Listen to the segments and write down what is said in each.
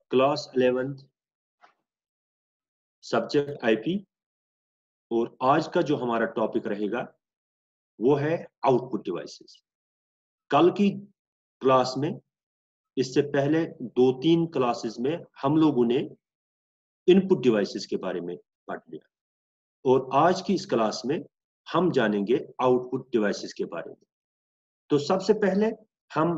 Class 11th subject IP. और आज का जो हमारा टॉपिक रहेगा वो है आउटपुट डिवाइसेस। कल की क्लास में, इससे पहले 2-3 क्लासेस में हम लोगों ने इनपुट डिवाइसेस के बारे में पढ़ लिया, और आज की इस क्लास में हम जानेंगे आउटपुट डिवाइसेस के बारे में। तो सबसे पहले हम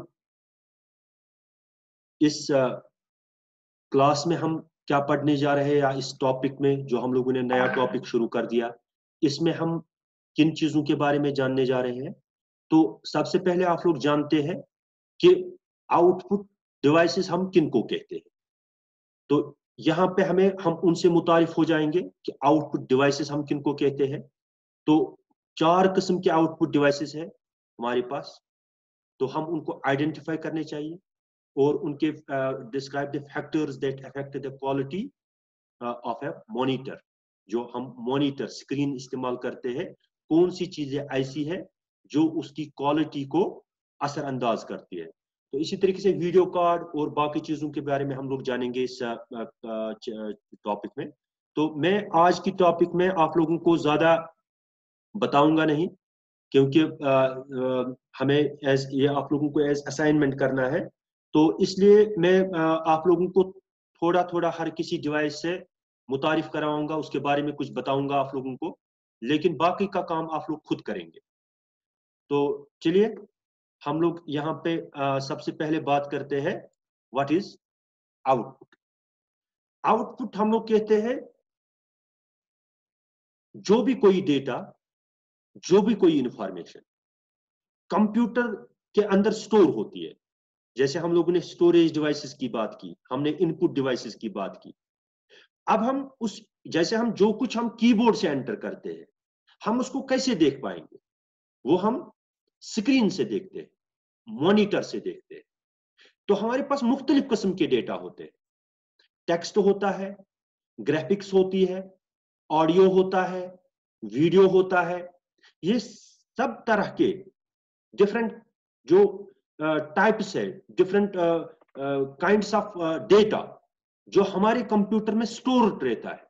इस क्लास में हम क्या पढ़ने जा रहे हैं, या इस टॉपिक में जो हम लोगों ने नया टॉपिक शुरू कर दिया, इसमें हम किन चीजों के बारे में जानने जा रहे हैं। तो सबसे पहले आप लोग जानते हैं कि आउटपुट डिवाइसेस हम किन को कहते हैं। तो यहाँ पे हम उनसे मुतारिफ हो जाएंगे कि आउटपुट डिवाइसेस हम किन को कहते हैं। तो 4 किस्म के आउटपुट डिवाइसेस है हमारे पास, तो हम उनको आइडेंटिफाई करने चाहिए और उनके describe the factors that affect the quality of a monitor. जो हम मॉनिटर स्क्रीन इस्तेमाल करते हैं, कौन सी चीजें ऐसी है जो उसकी क्वालिटी को असरअंदाज करती है। तो इसी तरीके से वीडियो कार्ड और बाकी चीजों के बारे में हम लोग जानेंगे इस टॉपिक में। तो मैं आज की टॉपिक में आप लोगों को ज्यादा बताऊंगा नहीं, क्योंकि हमें ये आप लोगों को एज असाइनमेंट करना है। तो इसलिए मैं आप लोगों को थोड़ा थोड़ा हर किसी डिवाइस से मुतारिफ कराऊंगा, उसके बारे में कुछ बताऊंगा आप लोगों को, लेकिन बाकी का काम आप लोग खुद करेंगे। तो चलिए हम लोग यहाँ पे सबसे पहले बात करते हैं व्हाट इज आउटपुट। आउटपुट हम लोग कहते हैं जो भी कोई डेटा, जो भी कोई इंफॉर्मेशन कंप्यूटर के अंदर स्टोर होती है। जैसे हम लोगों ने स्टोरेज डिवाइसेस की बात की, हमने इनपुट डिवाइसेस की बात की। अब हम उस जैसे हम जो कुछ हम कीबोर्ड से एंटर करते हैं, हम उसको कैसे देख पाएंगे? वो हम स्क्रीन से देखते हैं, मॉनिटर से देखते हैं। तो हमारे पास मुख्तलिफ किस्म के डेटा होते हैं। टेक्स्ट होता है, ग्राफिक्स होती है, ऑडियो होता है, वीडियो होता है। ये सब तरह के डिफरेंट जो टाइप्स है, डिफरेंट काइंड्स ऑफ डेटा जो हमारे कंप्यूटर में स्टोर रहता है।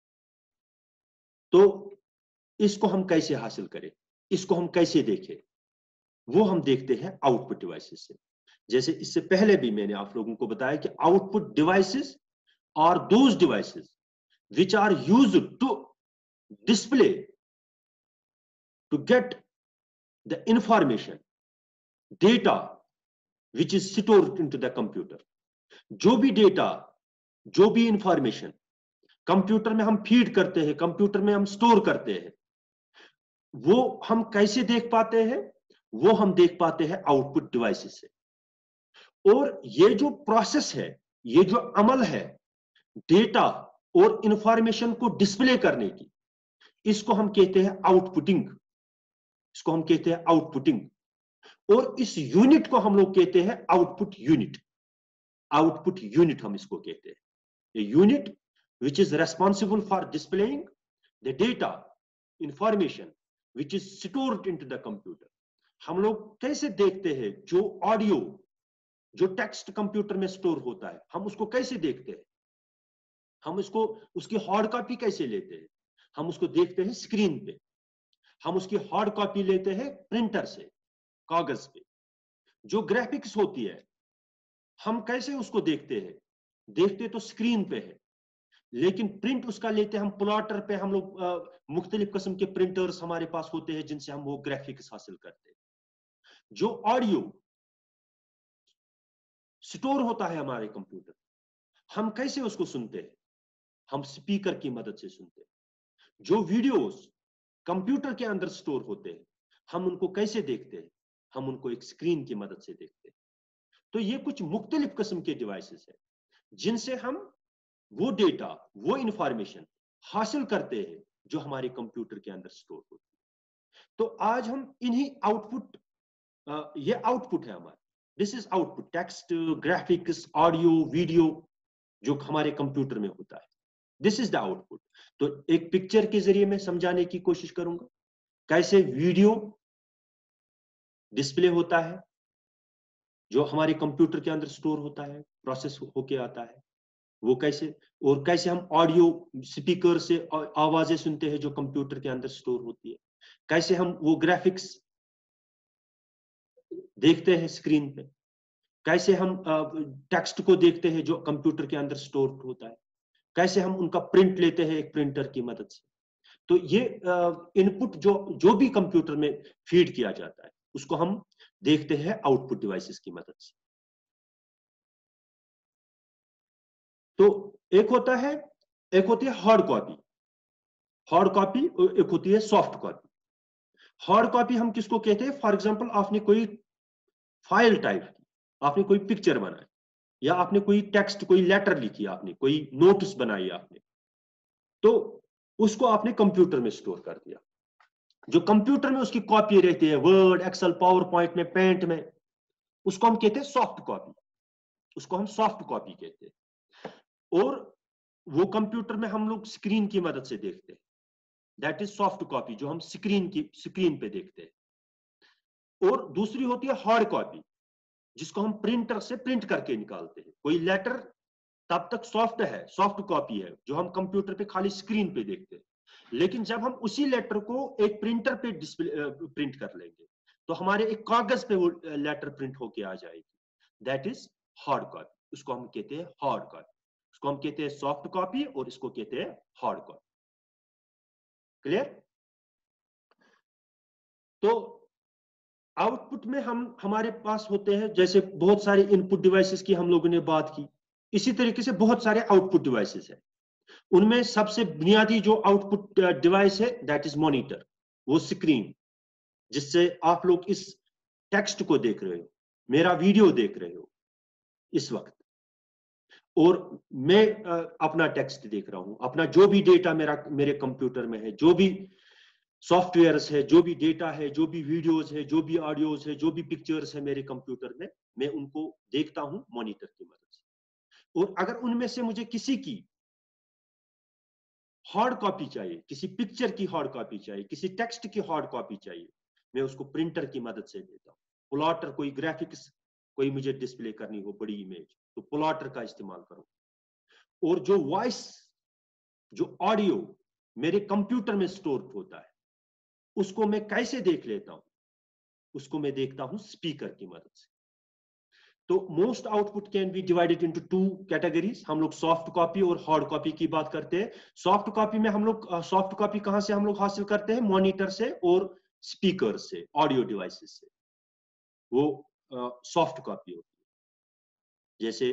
तो इसको हम कैसे हासिल करें, इसको हम कैसे देखें, वो हम देखते हैं आउटपुट डिवाइसेस से। जैसे इससे पहले भी मैंने आप लोगों को बताया कि output devices are those devices which are used to display, to get the information, data which is stored into the computer। जो भी डेटा, जो भी इंफॉर्मेशन कंप्यूटर में हम फीड करते हैं, कंप्यूटर में हम स्टोर करते हैं, वो हम कैसे देख पाते हैं? वो हम देख पाते हैं आउटपुट डिवाइसेस से। और ये जो प्रोसेस है, ये जो अमल है डेटा और इंफॉर्मेशन को डिस्प्ले करने की, इसको हम कहते हैं आउटपुटिंग। इसको हम कहते हैं आउटपुटिंग। और इस यूनिट को हम लोग कहते हैं आउटपुट यूनिट। आउटपुट यूनिट हम इसको कहते हैं। A unit which is responsible for displaying the data, information which is stored into the computer। हम लोग कैसे देखते हैं जो ऑडियो, जो टेक्स्ट कंप्यूटर में स्टोर होता है, हम उसको कैसे देखते हैं? हम उसको, उसकी हार्ड कॉपी कैसे लेते हैं? हम उसको देखते हैं स्क्रीन पे। हम उसकी हार्ड कॉपी लेते हैं प्रिंटर से, कागज पे। जो ग्राफिक्स होती है, हम कैसे उसको देखते हैं? देखते तो स्क्रीन पे है, लेकिन प्रिंट उसका लेते हैं हम प्लॉटर पे। हम लोग मुख्तलिफ किस्म के प्रिंटर्स हमारे पास होते हैं जिनसे हम वो ग्राफिक्स हासिल करते हैं। जो ऑडियो स्टोर होता है हमारे कंप्यूटर, हम कैसे उसको सुनते हैं? हम स्पीकर की मदद से सुनते हैं। जो वीडियोस कंप्यूटर के अंदर स्टोर होते हैं, हम उनको कैसे देखते हैं? हम उनको एक स्क्रीन की मदद से देखते हैं। तो ये कुछ मुख्तलिफ किस्म के डिवाइसेस हैं जिनसे हम वो डेटा, वो इंफॉर्मेशन हासिल करते हैं जो हमारे कंप्यूटर के अंदर स्टोर होती है। तो आज हम इन्हीं आउटपुट, ये आउटपुट है हमारा। This is output, text, graphics, audio, video जो हमारे कंप्यूटर में होता है, दिस इज द आउटपुट। तो एक पिक्चर के जरिए मैं समझाने की कोशिश करूंगा कैसे वीडियो डिस्प्ले होता है जो हमारे कंप्यूटर के अंदर स्टोर होता है, प्रोसेस होके आता है। वो कैसे, और कैसे हम ऑडियो स्पीकर से आवाजें सुनते हैं जो कंप्यूटर के अंदर स्टोर होती है, कैसे हम वो ग्राफिक्स देखते हैं स्क्रीन पे, कैसे हम टेक्स्ट को देखते हैं जो कंप्यूटर के अंदर स्टोर होता है, कैसे हम उनका प्रिंट लेते हैं एक प्रिंटर की मदद से। तो ये इनपुट जो जो भी कंप्यूटर में फीड किया जाता है उसको हम देखते हैं आउटपुट डिवाइसेस की मदद से। तो एक होती है हार्ड कॉपी, हार्ड कॉपी, एक होती है सॉफ्ट कॉपी। हार्ड कॉपी हम किसको कहते हैं? फॉर एग्जांपल आपने कोई फाइल टाइप की, आपने कोई पिक्चर बनाई, या आपने कोई टेक्स्ट, कोई लेटर लिखी, आपने कोई नोट्स बनाई आपने, तो उसको आपने कंप्यूटर में स्टोर कर दिया। जो कंप्यूटर में उसकी कॉपी रहती है, वर्ड, एक्सेल, पावर पॉइंट में, पेंट में, उसको हम कहते हैं सॉफ्ट कॉपी, उसको हम सॉफ्ट कॉपी कहते हैं। और वो कंप्यूटर में हम लोग स्क्रीन की मदद से देखते हैं, दैट इज सॉफ्ट कॉपी, जो हम स्क्रीन पे देखते हैं। और दूसरी होती है हार्ड कॉपी, जिसको हम प्रिंटर से प्रिंट करके निकालते हैं। कोई लेटर तब तक सॉफ्ट है, सॉफ्ट कॉपी है, जो हम कंप्यूटर पे खाली स्क्रीन पे देखते हैं। लेकिन जब हम उसी लेटर को एक प्रिंटर पे डिस्प्ले प्रिंट कर लेंगे, तो हमारे एक कागज पे वो लेटर प्रिंट होके आ जाएगी, दैट इज हार्ड कॉपी। उसको हम कहते हैं हार्ड कॉपी, उसको हम कहते हैं सॉफ्ट कॉपी, और इसको कहते हैं हार्ड कॉपी। क्लियर? तो आउटपुट में हमारे पास होते हैं, जैसे बहुत सारे इनपुट डिवाइसेस की हम लोगों ने बात की, इसी तरीके से बहुत सारे आउटपुट डिवाइसेस हैं। उनमें सबसे बुनियादी जो आउटपुट डिवाइस है दैट इज मॉनिटर, वो स्क्रीन जिससे आप लोग इस टेक्स्ट को देख रहे हो, मेरा वीडियो देख रहे हो इस वक्त, और मैं अपना टेक्स्ट देख रहा हूं, अपना जो भी डेटा मेरे कंप्यूटर में है, जो भी सॉफ्टवेयर्स है, जो भी डेटा है, जो भी वीडियोस है, जो भी ऑडियोज है, जो भी पिक्चर्स है मेरे कंप्यूटर में, मैं उनको देखता हूं मॉनिटर की मदद से। और अगर उनमें से मुझे किसी की हार्ड कॉपी चाहिए, किसी पिक्चर की हार्ड कॉपी चाहिए, किसी टेक्स्ट की हार्ड कॉपी चाहिए, मैं उसको प्रिंटर की मदद से देता हूँ। प्लॉटर, कोई ग्राफिक्स कोई मुझे डिस्प्ले करनी हो, बड़ी इमेज, तो प्लॉटर का इस्तेमाल करूँ। और जो वॉइस, जो ऑडियो मेरे कंप्यूटर में स्टोर होता है, उसको मैं कैसे देख लेता हूं? उसको मैं देखता हूं स्पीकर की मदद से। तो most output can be divided into two categories. हम लोग सॉफ्ट कॉपी और हार्ड कॉपी की बात करते हैं। सॉफ्ट कॉपी में हम लोग सॉफ्ट कॉपी कहां से हम लोग हासिल करते हैं? मॉनिटर से और स्पीकर से, ऑडियो डिवाइसेस से, वो सॉफ्ट कॉपी होती है। जैसे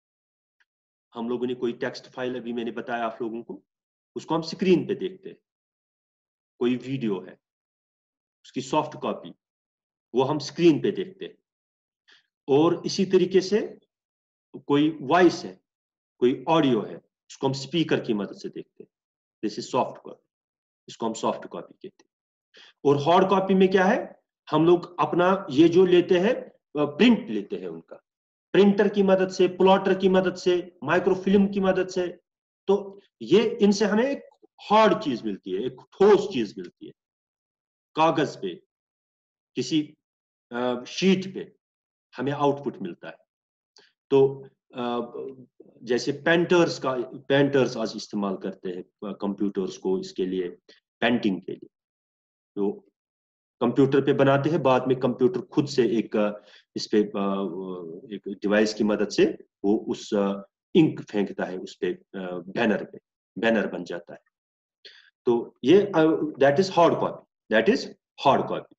हम लोगों ने कोई टेक्स्ट फाइल, अभी मैंने बताया आप लोगों को, उसको हम स्क्रीन पे देखते हैं। कोई वीडियो है, उसकी सॉफ्ट कॉपी, वो हम स्क्रीन पे देखते हैं। और इसी तरीके से कोई वॉइस है, कोई ऑडियो है, उसको हम स्पीकर की मदद से देखते हैं। दिस इज सॉफ्ट कॉपी, इसको हम सॉफ्ट कॉपी कहते हैं। और हार्ड कॉपी में क्या है? हम लोग अपना ये जो लेते हैं, प्रिंट लेते हैं उनका, प्रिंटर की मदद से, प्लॉटर की मदद से, माइक्रोफिल्म की मदद से। तो ये इनसे हमें एक हार्ड चीज मिलती है, एक ठोस चीज मिलती है, कागज पे, किसी शीट पे हमें आउटपुट मिलता है। तो जैसे पेंटर्स आज इस्तेमाल करते हैं कंप्यूटर्स को इसके लिए, पेंटिंग के लिए। तो कंप्यूटर पे बनाते हैं, बाद में कंप्यूटर खुद से एक इस पे एक डिवाइस की मदद से वो उस इंक फेंकता है उस पे, बैनर बन जाता है। तो ये that is hard copy, that is hard copy.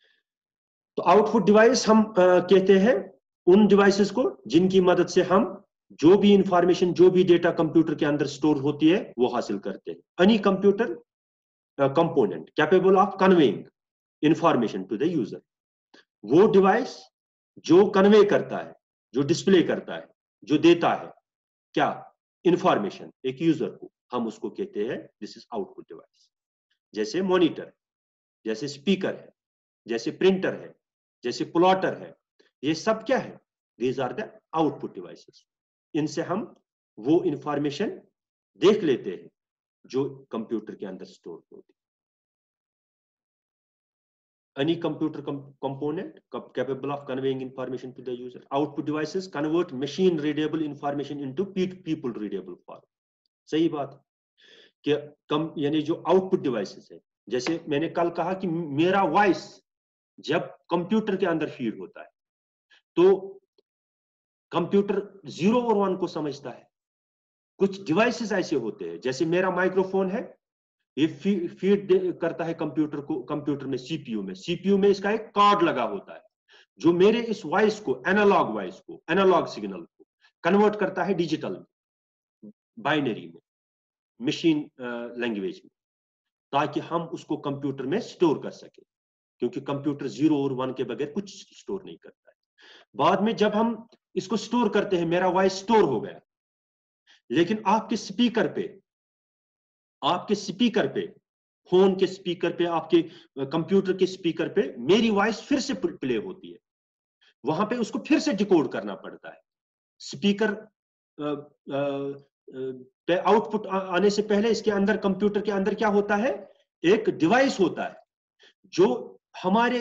तो आउटपुट डिवाइस हम कहते हैं उन डिवाइसेस को जिनकी मदद से हम जो भी इंफॉर्मेशन, जो भी डेटा कंप्यूटर के अंदर स्टोर होती है, वो हासिल करते हैं। Any computer component capable of conveying information to the user, वो डिवाइस जो कन्वे करता है, जो डिस्प्ले करता है, जो देता है क्या इंफॉर्मेशन एक यूजर को, हम उसको कहते हैं दिस इज आउटपुट डिवाइस। जैसे मॉनिटर, जैसे स्पीकर है, जैसे प्रिंटर है, जैसे प्लॉटर है, ये सब क्या है? These are the output devices. इनसे हम वो इंफॉर्मेशन देख लेते हैं जो कंप्यूटर के अंदर स्टोर होती है। any computer component capable of conveying information to the user. Output devices convert machine readable information into people readable form. सही बात कि यानी जो आउटपुट डिवाइसेस है, जैसे मैंने कल कहा कि मेरा वॉइस जब कंप्यूटर के अंदर फीड होता है तो कंप्यूटर 0 और 1 को समझता है। कुछ डिवाइसेस ऐसे होते हैं, जैसे मेरा माइक्रोफोन है, ये फीड करता है कंप्यूटर को, कंप्यूटर में सीपीयू में इसका एक कार्ड लगा होता है जो मेरे इस वॉइस को, एनालॉग सिग्नल को कन्वर्ट करता है डिजिटल बाइनरी में, मशीन लैंग्वेज में, ताकि हम उसको कंप्यूटर में स्टोर कर सके, क्योंकि कंप्यूटर 0 और 1 के बगैर कुछ स्टोर नहीं करता है। बाद में जब हम इसको स्टोर करते हैं, मेरा वॉइस स्टोर हो गया, लेकिन आपके स्पीकर पे, फोन के स्पीकर पे, आपके कंप्यूटर के स्पीकर पे मेरी वॉइस फिर से प्ले होती है, वहां पे उसको फिर से डिकोड करना पड़ता है। स्पीकर पे आउटपुट आने से पहले इसके अंदर, कंप्यूटर के अंदर क्या होता है, एक डिवाइस होता है जो हमारे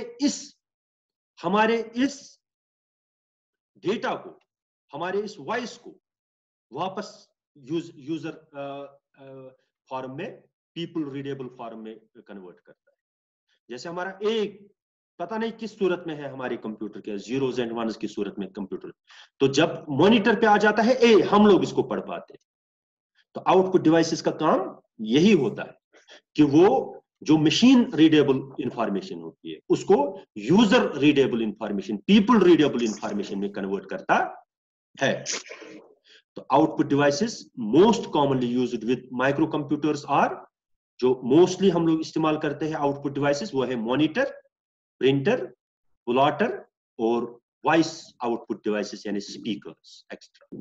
इस डेटा को, हमारे इस वॉइस को वापस यूजर फॉर्म में, पीपल रीडेबल फॉर्म में कन्वर्ट करता है। जैसे हमारा एक पता नहीं किस सूरत में है हमारे कंप्यूटर के, 0s and 1s की सूरत में कंप्यूटर, तो जब मॉनिटर पे आ जाता है ए, हम लोग इसको पढ़ पाते हैं। तो आउटपुट डिवाइसेस का काम यही होता है कि वो जो मशीन रीडेबल इंफॉर्मेशन होती है उसको user readable information, people readable information में कन्वर्ट करता है। तो output devices most commonly used with micro computers are, जो मोस्टली हम लोग इस्तेमाल करते हैं आउटपुट डिवाइसेस, वो है मॉनिटर, प्रिंटर, प्लॉटर और वॉइस आउटपुट डिवाइसेस यानी स्पीकर्स एक्स्ट्रा।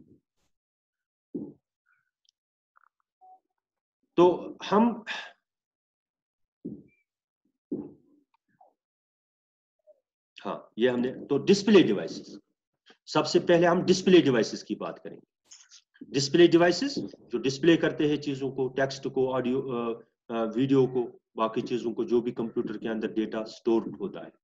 तो हम ये हमने, तो डिस्प्ले डिवाइसेस, सबसे पहले हम डिस्प्ले डिवाइसेस की बात करेंगे। डिस्प्ले डिवाइसेस जो डिस्प्ले करते हैं चीजों को, टेक्स्ट को, ऑडियो, वीडियो को, बाकी चीजों को, जो भी कंप्यूटर के अंदर डेटा स्टोर होता है।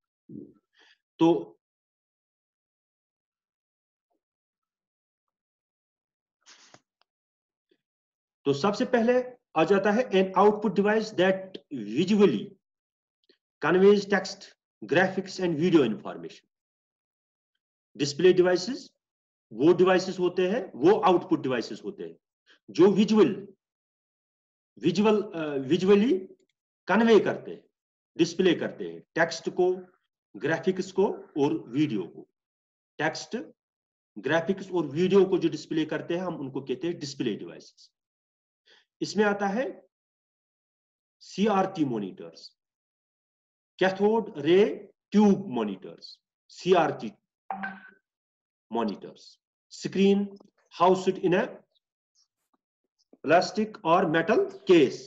तो सबसे पहले आ जाता है an output device that visually conveys text, graphics and video information. Display devices वो डिवाइसेस होते हैं, वो आउटपुट डिवाइसेस होते हैं जो विजुअली कन्वे करते हैं, डिस्प्ले करते हैं टेक्स्ट को, ग्राफिक्स को और वीडियो को। टेक्स्ट, ग्राफिक्स और वीडियो को जो डिस्प्ले करते हैं हम उनको कहते हैं डिस्प्ले डिवाइसेस। इसमें आता है CRT monitors, cathode ray tube monitors, CRT monitors. Screen housed in a plastic or metal case.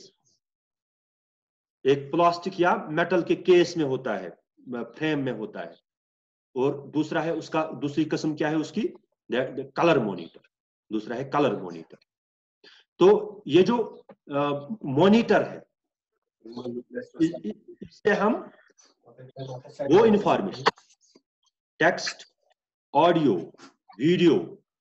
एक प्लास्टिक या मेटल के केस में होता है, फ्रेम में होता है। और दूसरा है उसका, दूसरी किस्म क्या है उसकी, कलर मॉनिटर, दूसरा है कलर मॉनिटर। तो ये जो मॉनिटर है, इससे हम वो information, text, audio, video,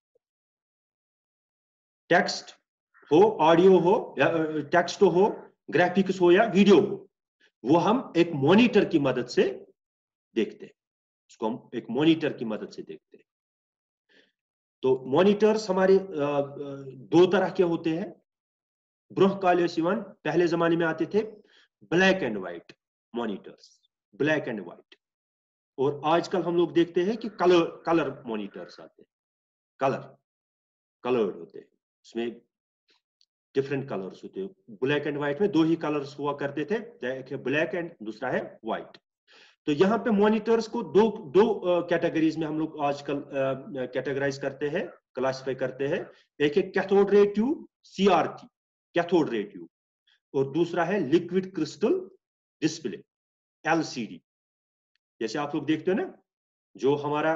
text हो, ऑडियो हो, या टेक्स्ट हो, ग्राफिक्स हो या वीडियो हो, वो हम एक मॉनिटर की मदद से देखते हैं, उसको हम एक मॉनिटर की मदद से देखते हैं। तो मॉनिटर्स हमारे दो तरह के होते हैं। ब्रोहकालियसिवन पहले जमाने में आते थे black and white monitors, black and white, और आजकल हम लोग देखते हैं कि कलर मॉनिटर्स आते हैं, कलर्ड होते हैं, उसमें डिफरेंट कलर्स होते हैं। ब्लैक एंड व्हाइट में दो ही कलर्स हुआ करते थे, एक है ब्लैक एंड दूसरा है व्हाइट। तो यहाँ पे मॉनिटर्स को दो कैटेगरीज में हम लोग आजकल कैटेगराइज करते हैं, क्लासिफाई करते हैं। एक है cathode ray tube, CRT, cathode ray tube, और दूसरा है लिक्विड क्रिस्टल डिस्प्ले, LCD। जैसे आप लोग देखते हो ना, जो हमारा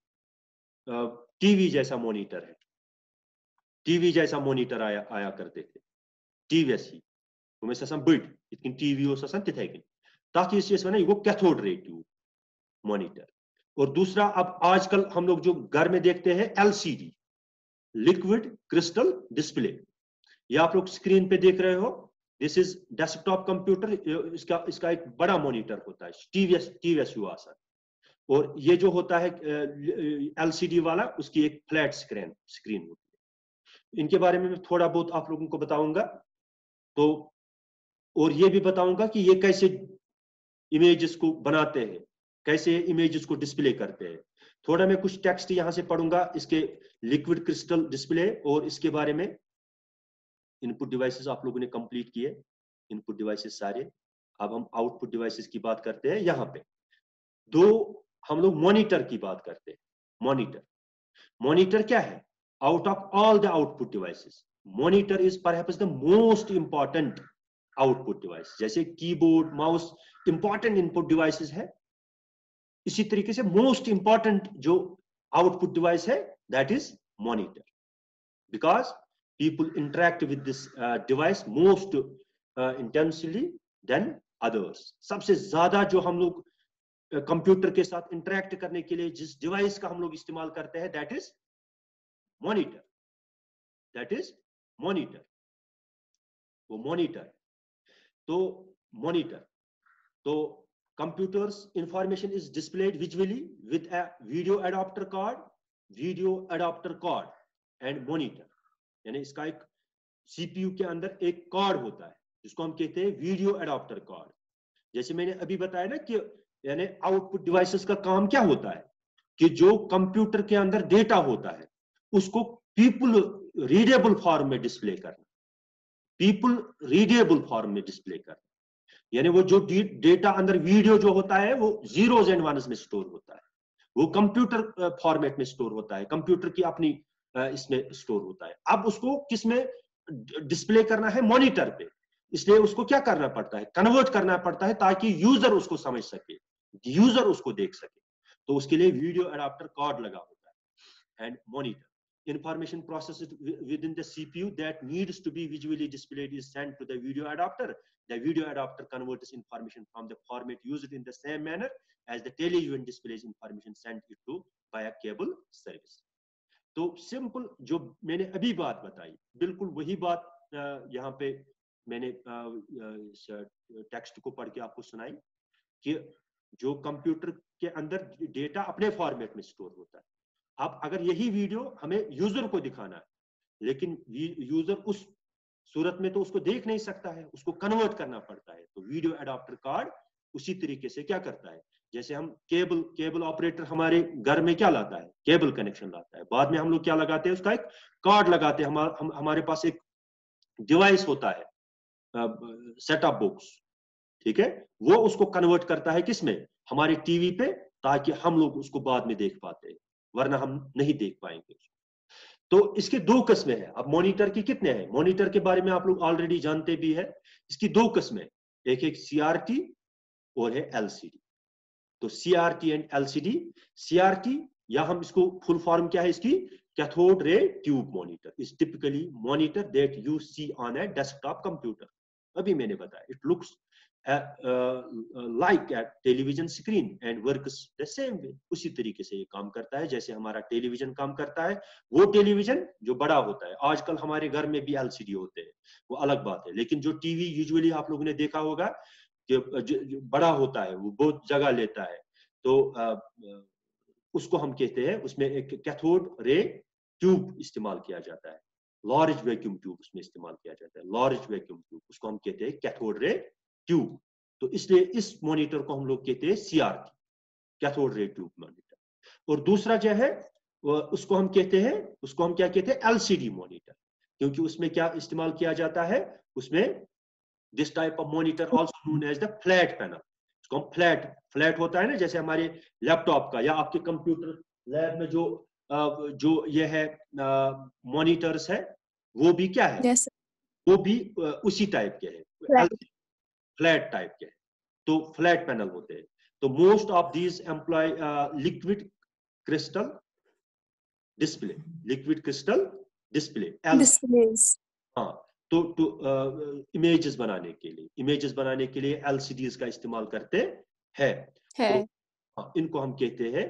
टीवी जैसा मॉनिटर है, टीवी जैसा मॉनिटर आया करते थे, टीवी ऐसी, तुम्हें ससम बिड इतनी टीवी हो ससन तिथे कि, ताकि इससे वो कैथोड रे ट्यूब मॉनिटर। और दूसरा, अब आजकल हम लोग जो घर में देखते हैं LCD, लिक्विड क्रिस्टल डिस्प्ले, ये आप लोग स्क्रीन पे देख रहे हो, दिस इज डेस्कटॉप कंप्यूटर। इसका एक बड़ा मॉनिटर होता है, TVS UASA। और ये जो होता है LCD वाला, उसकी एक फ्लैट स्क्रीन होती है। इनके बारे में मैं थोड़ा बहुत आप लोगों को बताऊंगा, तो और ये भी बताऊंगा कि ये कैसे इमेजेस को बनाते हैं, कैसे इमेजेस को डिस्प्ले करते हैं। थोड़ा मैं कुछ टेक्स्ट यहां से पढ़ूंगा इसके लिक्विड क्रिस्टल डिस्प्ले और इसके बारे में। इनपुट डिवाइसेस आप लोगों ने कंप्लीट किए, इनपुट डिवाइसेस सारे। अब हम आउटपुट डिवाइसेस की बात करते हैं। यहाँ पे दो हम लोग मॉनिटर की बात करते हैं। मॉनिटर क्या है? Out of all the output devices, monitor is perhaps the most important output device. जैसे keyboard, mouse important input devices है, इसी तरीके से मोस्ट इंपॉर्टेंट जो आउटपुट डिवाइस है that is monitor, because people interact with this device most intensely than others। सबसे ज्यादा जो हम लोग कंप्यूटर के साथ इंटरेक्ट करने के लिए जिस डिवाइस का हम लोग इस्तेमाल करते हैं दैट इज मॉनिटर, वो मॉनिटर। तो computers information is displayed visually with a video adapter card and monitor। यानी इसका एक CPU के अंदर एक कार्ड होता है जिसको हम कहते हैं वीडियो एडाप्टर कार्ड। जैसे मैंने अभी बताया ना कि यानी आउटपुट डिवाइसेस का काम क्या होता है कि जो कंप्यूटर के अंदर डेटा होता है उसको पीपल रीडेबल फॉर्म में डिस्प्ले करना, यानी वो जो डेटा अंदर वीडियो जो होता है वो जीरोज एंड वन्स में स्टोर होता है, वो कंप्यूटर फॉर्मेट में स्टोर होता है, कंप्यूटर की अपनी इसमें स्टोर होता है। अब उसको किस में डिस्प्ले करना है? मॉनिटर पे। इसलिए उसको क्या करना पड़ता है? कन्वर्ट करना पड़ता है ताकि यूजर उसको समझ सके, यूजर उसको देख सके। तो उसके लिए वीडियो एडाप्टर कार्ड लगा होता है। And monitor information processed within the CPU that needs to be visually displayed is sent to the video adapter. The video adapter converts information from the format used in the same manner as the television displays information sent it to via cable service। तो simple जो मैंने अभी बात बताई, बिल्कुल वही बात यहाँ पे मैंने टेक्स्ट को पढ़ के आपको सुनाई कि जो कंप्यूटर के अंदर डेटा अपने फॉर्मेट में स्टोर होता है। अब अगर यही वीडियो हमें यूजर को दिखाना है, लेकिन यूजर उस सूरत में तो उसको देख नहीं सकता है, उसको कन्वर्ट करना पड़ता है। तो वीडियो एडाप्टर कार्ड उसी तरीके से क्या करता है, जैसे हम केबल ऑपरेटर हमारे घर में क्या लाता है? केबल कनेक्शन लाता है। बाद में हम लोग क्या लगाते हैं? उसका एक कार्ड लगाते हैं। हमारे पास एक डिवाइस होता है सेटअप बॉक्स, ठीक है, वो उसको कन्वर्ट करता है किसमें? हमारे टीवी पे, ताकि हम लोग उसको बाद में देख पाते हैं, वरना हम नहीं देख पाएंगे। तो इसके दो किस्में हैं। अब मॉनिटर की कितने हैं? मॉनिटर के बारे में आप लोग ऑलरेडी जानते भी है। इसकी दो किस्में, एक CRT और है LCD। तो CRT एंड LCD। CRT या हम इसको फुल फॉर्म क्या है इसकी? Cathode ray tube monitor is typically monitor that you see on a desktop computer. अभी मैंने बताया, it looks like a television screen and works the same way। उसी तरीके से ये काम करता है जैसे हमारा टेलीविजन काम करता है। वो टेलीविजन जो बड़ा होता है, आजकल हमारे घर में भी LCD होते हैं, वो अलग बात है, लेकिन जो टीवी यूजुअली आप लोगों ने देखा होगा कि जो बड़ा होता है, वो बहुत जगह लेता है, तो उसको हम कहते हैं, उसमें एक कैथोड रे ट्यूब इस्तेमाल किया जाता है, लार्ज वैक्यूम ट्यूब उसमें इस्तेमाल किया जाता है, लार्ज वैक्यूम ट्यूब, उसको हम कहते हैं कैथोड रे ट्यूब। तो इसलिए इस मॉनिटर को हम लोग कहते हैं CRT, cathode ray tube monitor. और दूसरा जो है उसको हम क्या कहते हैं? LCD मॉनिटर, क्योंकि उसमें क्या इस्तेमाल किया जाता है? उसमें this type of monitor also known as the flat panel. इसको हम फ्लैट होता है ना, जैसे हमारे लैपटॉप का या आपके कंप्यूटर लैब में जो ये है मॉनिटर्स है, वो भी क्या है? yes, वो भी उसी टाइप के है, फ्लैट टाइप के। तो फ्लैट पैनल होते हैं। तो most of these employ liquid crystal display, हाँ, तो इमेजेस बनाने के लिए LCDs का इस्तेमाल करते हैं। तो इनको हम कहते हैं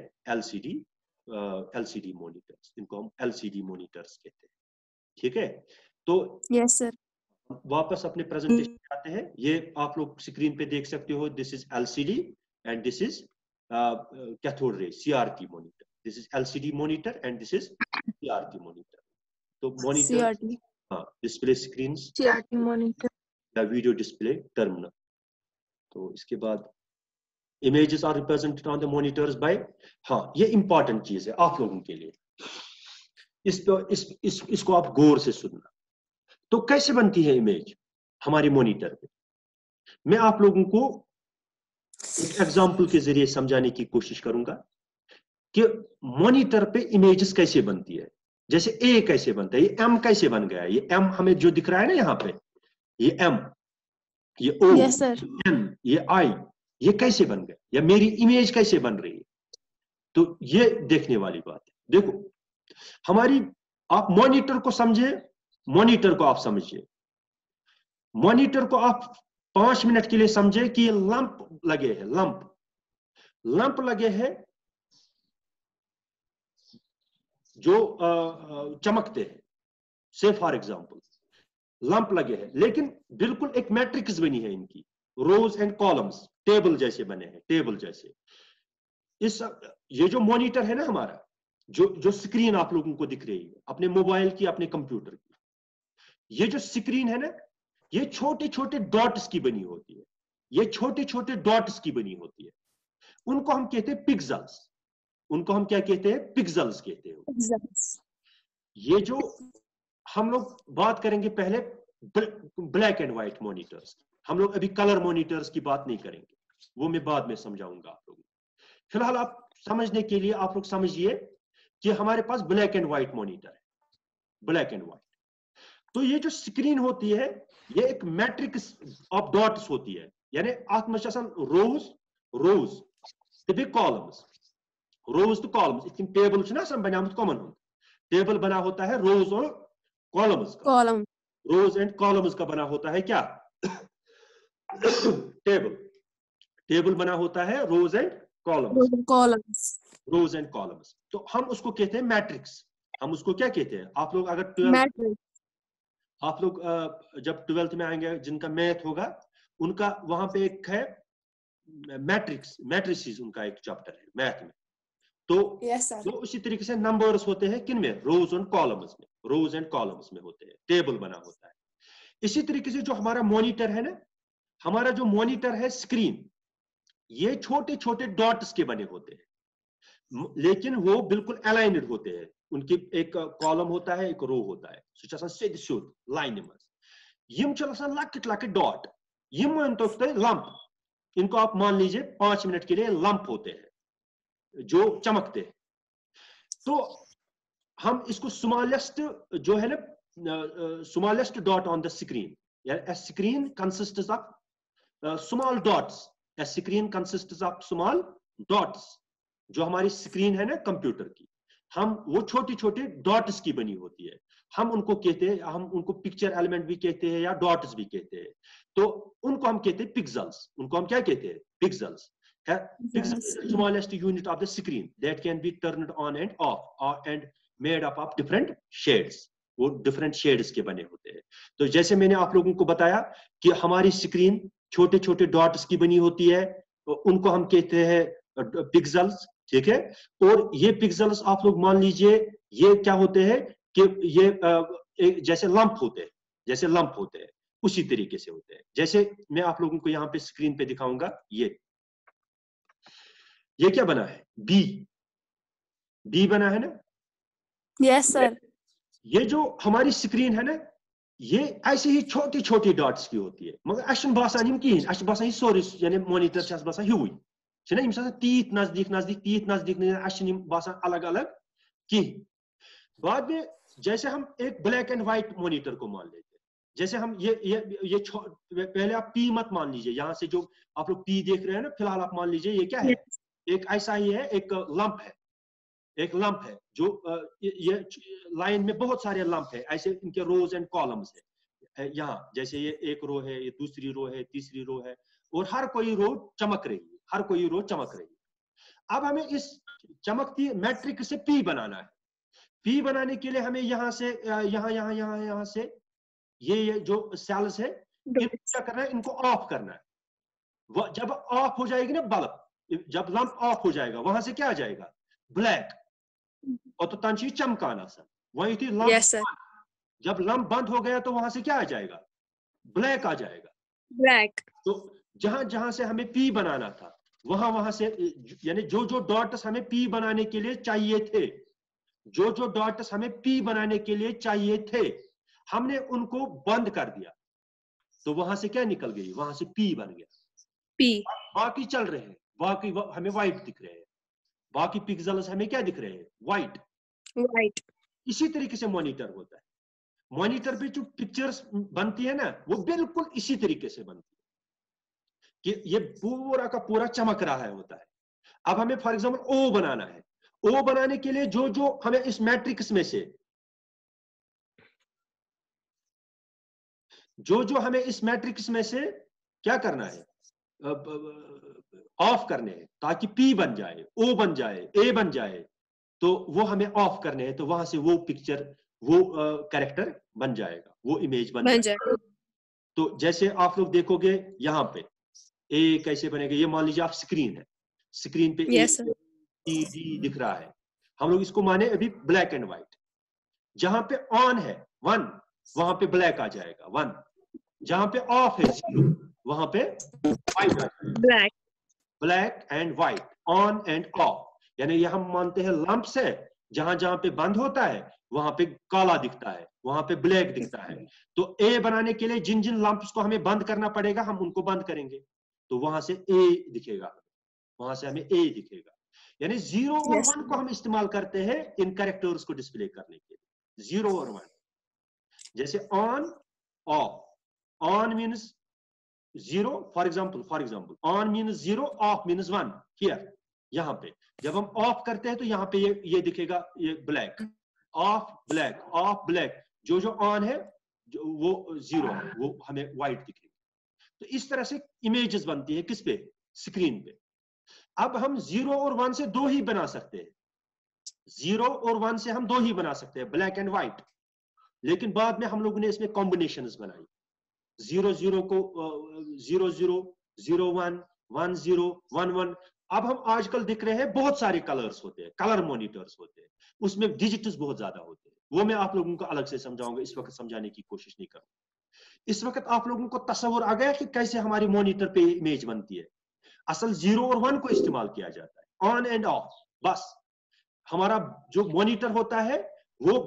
LCD मॉनिटर्स, इनको हम LCD मॉनिटर्स कहते हैं। ठीक है, तो यस सर, वापस अपने प्रेजेंटेशन पे आते हैं। ये आप लोग स्क्रीन पे देख सकते हो, this is LCD and this is cathode ray CRT monitor. This is LCD monitor and this is CRT monitor. तो मॉनिटर, हाँ, डिस्प्ले स्क्रीन CRT मॉनिटर या वीडियो डिस्प्ले टर्मिनल। तो इसके बाद images are represented on the monitors by, हाँ, ये important चीज है आप लोगों के लिए, इसको आप गौर से सुनना। तो कैसे बनती है इमेज हमारी मॉनिटर पे? मैं आप लोगों को एक एग्जांपल के जरिए समझाने की कोशिश करूंगा कि मॉनिटर पे इमेजेस कैसे बनती है। जैसे ए कैसे बनता है, ये एम कैसे बन गया, ये एम हमें जो दिख रहा है ना यहाँ पे, ये एम, ये ओ, एन, ये आई, ये कैसे बन गया, या मेरी इमेज कैसे बन रही है? तो ये देखने वाली बात है। देखो, हमारी, आप मॉनिटर को समझे, मॉनिटर को आप समझिए, मॉनिटर को आप 5 मिनट के लिए समझे कि ये लंप लगे हैं, लंप लगे हैं जो चमकते हैं। से फॉर एग्जांपल लंप लगे हैं, लेकिन बिल्कुल एक मैट्रिक्स बनी है इनकी, रोज एंड कॉलम्स, टेबल जैसे बने हैं, टेबल जैसे। ये जो मॉनिटर है ना हमारा, जो स्क्रीन आप लोगों को दिख रही है अपने मोबाइल की, अपने कंप्यूटर की, ये जो स्क्रीन है ना, ये छोटे छोटे डॉट्स की बनी होती है, ये छोटे छोटे डॉट्स की बनी होती है। उनको हम कहते हैं पिक्सेल्स, उनको हम क्या कहते हैं? पिक्सेल्स कहते हैं। ये जो हम लोग बात करेंगे पहले ब्लैक एंड व्हाइट मॉनिटर्स, हम लोग अभी कलर मॉनिटर्स की बात नहीं करेंगे, वो मैं बाद में समझाऊंगा आप लोगों को। फिलहाल आप समझने के लिए आप लोग समझिए कि हमारे पास ब्लैक एंड व्हाइट मॉनिटर है, ब्लैक एंड व्हाइट। तो ये जो स्क्रीन होती है, ये एक मैट्रिक्स ऑफ डॉट्स होती है, यानी रोज तो कॉलम्स, रोज तो कॉलम्स, इतनी टेबल बना कॉमन हो, टेबल बना होता है रोज और कॉलम्स का, रोज एंड कॉलम्स का बना होता है क्या? टेबल बना होता है rows and columns, rows and columns. तो हम उसको कहते हैं मैट्रिक्स। हम उसको क्या कहते हैं? आप लोग अगर आप लोग जब 12th में आएंगे, जिनका मैथ होगा, उनका वहां पे एक है मैट्रिसेस, उनका एक चैप्टर है मैथ में। तो उसी तरीके से नंबर्स होते हैं किन में? रोज एंड कॉलम्स में, रोज एंड कॉलम्स में होते हैं, टेबल बना होता है। इसी तरीके से जो हमारा मॉनिटर है ना, हमारा जो मॉनिटर है स्क्रीन, ये छोटे छोटे डॉट्स के बने होते हैं, लेकिन वो बिल्कुल अलाइन्ड होते हैं। उनकी एक कॉलम होता है, एक रो होता है, सिद्ध लाइन में यम लकट लकट डॉट, यम लंप, इनको आप मान लीजिए 5 मिनट के लिए लंप होते हैं जो चमकते हैं। तो हम इसको स्मॉलेस्ट जो है ना, smallest dot on the screen, या screen consists of small dots, screen consists of small dots. जो हमारी स्क्रीन है ना कंप्यूटर की, हम वो छोटी छोटे डॉट्स की बनी होती है, हम उनको कहते हैं, हम उनको पिक्चर एलिमेंट भी कहते हैं या डॉट्स भी कहते हैं। तो उनको हम कहते हैं पिक्सेल्स, उनको हम क्या कहते हैं? Pixels. Smallest unit of the screen that can be turned on and off and made up of different shades, वो डिफरेंट शेड्स के बने होते हैं। तो जैसे मैंने आप लोगों को बताया कि हमारी स्क्रीन छोटे छोटे डॉट्स की बनी होती है, तो उनको हम कहते हैं पिक्सेल्स, ठीक है। और ये पिक्सेल्स आप लोग मान लीजिए ये क्या होते हैं कि ये जैसे लंप होते हैं, जैसे लंप होते हैं उसी तरीके से होते हैं। जैसे मैं आप लोगों को यहाँ पे स्क्रीन पे दिखाऊंगा, ये क्या बना है? बी बना है ना? Yes sir. ये जो हमारी स्क्रीन है ना, ये ऐसे ही छोटी छोटी डॉट्स की होती है, मगर अशन बासान यम कहीं, अश बासान सोरे यानी मॉनिटर छस बासान ह्यूई छना, यम साथ तीत नजदीक नजदीक, तीत नजदीक अशन यम बासान अलग अलग कहीं। बाद में जैसे हम एक ब्लैक एंड व्हाइट मॉनिटर को मान लेते हैं, जैसे हम ये पहले आप पी मत मान लीजिए, यहां से जो आप लोग पी देख रहे हैं ना, फिलहाल आप मान लीजिए ये क्या है? एक ऐसा ही है, एक लंप है, एक लंप है जो ये लाइन में बहुत सारे लंप है, ऐसे इनके रोज एंड कॉलम्स है। है यहाँ, जैसे ये एक रो है, ये दूसरी रो है, तीसरी रो है, और हर कोई रो चमक रही है, हर कोई रो चमक रही है। अब हमें इस चमकती मैट्रिक्स से पी बनाना है। पी बनाने के लिए हमें यहाँ से यहाँ से ये जो सेल्स है, इनको क्या करना है, इनको ऑफ करना है। जब ऑफ हो जाएगी ना बल्ब, जब लंप ऑफ हो जाएगा, वहां से क्या आ जाएगा, ब्लैक, और तो तंची चमकाना सर वही थी लंप। Yes, sir. जब लंप बंद हो गया तो वहां से क्या आ जाएगा, ब्लैक आ जाएगा। Black. तो जहां जहां से हमें पी बनाना था, वहां से, यानी जो जो डॉट्स हमें पी बनाने के लिए चाहिए थे, जो जो डॉट्स हमें पी बनाने के लिए चाहिए थे, हमने उनको बंद कर दिया, तो वहां से क्या निकल गई, वहां से पी बन गया। P. बाकी चल रहे हैं, बाकी हमें व्हाइट दिख रहे हैं, बाकी पिक्सेल्स हमें क्या दिख रहे हैं, व्हाइट। White. इसी तरीके से मॉनिटर होता है। मॉनिटर पे जो पिक्चर्स बनती है ना, वो बिल्कुल इसी तरीके से बनती है कि ये पूरा का पूरा चमक रहा है होता है। अब हमें फॉर एग्जांपल ओ बनाना है। ओ बनाने के लिए जो जो हमें इस मैट्रिक्स में से, जो जो हमें इस मैट्रिक्स में से क्या करना है, ऑफ करने हैं, ताकि पी बन जाए, ओ बन जाए, ए बन जाए, तो वो हमें ऑफ करने हैं, तो वहां से वो पिक्चर, वो कैरेक्टर बन जाएगा, वो इमेज बन जाएगा। तो जैसे आप लोग देखोगे यहाँ पे ए कैसे बनेगा, ये मान लीजिए आप स्क्रीन है, स्क्रीन पे Yes, sir. ए डी दिख रहा है, हम लोग इसको माने अभी ब्लैक एंड व्हाइट। जहां पे ऑन है 1, वहां पे ब्लैक आ जाएगा 1, जहां पे ऑफ है 0, वहां पे व्हाइट आ जाएगा। Black. Black and white, on and off, यानी ये हम मानते हैं लंप्स है, जहां जहां पे बंद होता है वहां पे काला दिखता है, वहां पे ब्लैक दिखता है। तो ए बनाने के लिए जिन जिन लंप्स को हमें बंद करना पड़ेगा, हम उनको बंद करेंगे, तो वहां से ए दिखेगा, वहां से हमें ए दिखेगा। यानी 0 और 1 को हम इस्तेमाल करते हैं इन कैरेक्टर्स को डिस्प्ले करने के लिए, 0 और 1। जैसे on, off, on means 0, for example on means 0, off means 1। Here, यहाँ पे जब हम ऑफ करते हैं तो यहाँ पे ये दिखेगा, ये black, off black, off black. जो जो ऑन है जो वो 0 है, वो हमें व्हाइट दिखेगा। तो इस तरह से इमेजेस बनती है किस पे, स्क्रीन पे। अब हम 0 और 1 से 2 ही बना सकते हैं, 0 और 1 से हम 2 ही बना सकते हैं, ब्लैक एंड व्हाइट। लेकिन बाद में हम लोगों ने इसमें कॉम्बिनेशंस बनाई, 0 को 0 0 0 1 1 0 1 1। अब हम आजकल दिख रहे हैं बहुत सारे कलर्स होते हैं, कलर मॉनिटर्स होते हैं, उसमें डिजिट्स बहुत ज्यादा होते हैं, वो मैं आप लोगों को अलग से समझाऊंगा, इस वक्त समझाने की कोशिश नहीं करूंगा। इस वक्त आप लोगों को तस्वर आ गया कि कैसे हमारी मॉनिटर पे इमेज बनती है। असल 0 और 1 को इस्तेमाल किया जाता है, ऑन एंड ऑफ। बस हमारा जो मॉनिटर होता है वो,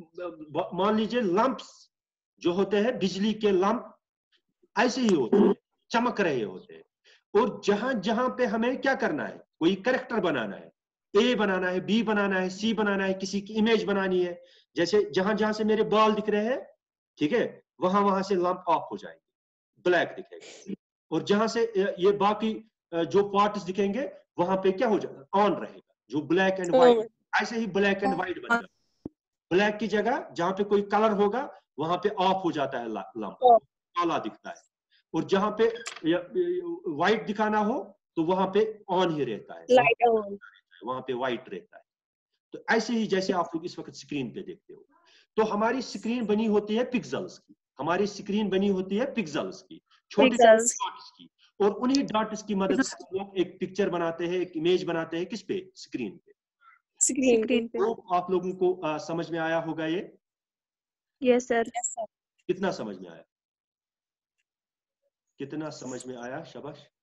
मान लीजिए लंप्स जो होते हैं, बिजली के लंप ऐसे ही होते हैं, चमक रहे होते हैं। और जहां जहां पे हमें क्या करना है, कोई कैरेक्टर बनाना है, ए बनाना है, बी बनाना है, सी बनाना है, किसी की इमेज बनानी है, जैसे जहां जहां से मेरे बाल दिख रहे हैं, ठीक है, वहां वहां से लंप ऑफ हो जाएंगे, ब्लैक दिखेगा। और जहां से ये बाकी जो पार्ट्स दिखेंगे, वहां पे क्या हो जाएगा, ऑन रहेगा, जो ब्लैक एंड व्हाइट। ऐसे ही ब्लैक एंड व्हाइट बन जाएगा। ब्लैक की जगह जहां पे कोई कलर होगा वहां पे ऑफ हो जाता है लंप, काला दिखता है। और जहां पे व्हाइट दिखाना हो तो वहां पे ऑन ही रहता है, वहां पे व्हाइट रहता है। तो ऐसे ही जैसे आप लोग इस वक्त स्क्रीन पे देखते हो, तो हमारी स्क्रीन बनी होती है पिक्सेल्स की, हमारी स्क्रीन बनी होती है पिक्सेल्स की, छोटे डॉट्स की। और उन्हीं डॉट्स की मदद से हम लोग एक पिक्चर बनाते हैं, एक इमेज बनाते हैं, किस पे, स्क्रीन पे। स्क्रीन पे। तो आप लोगों को समझ में आया होगा ये? Yes sir. कितना समझ में आया, कितना समझ में आया, शाबाश।